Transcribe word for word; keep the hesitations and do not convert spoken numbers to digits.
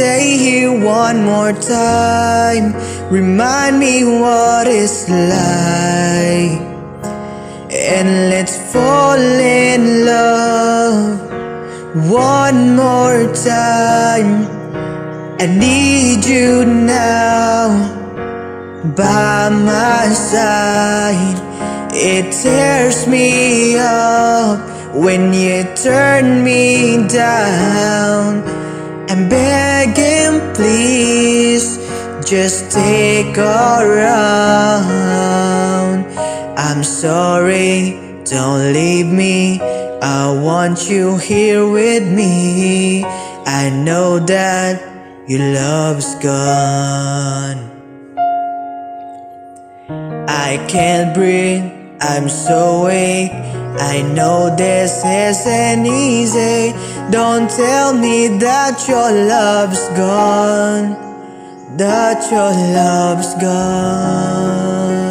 stay here one more time. Remind me what it's like, and let's fall in love one more time. I need you now by my side. It tears me up when you turn me down. I'm begging, please, just take a round. I'm sorry, don't leave me. I want you here with me. I know that your love's gone. I can't breathe, I'm so weak. I know this isn't easy. Don't tell me that your love's gone, that your love's gone.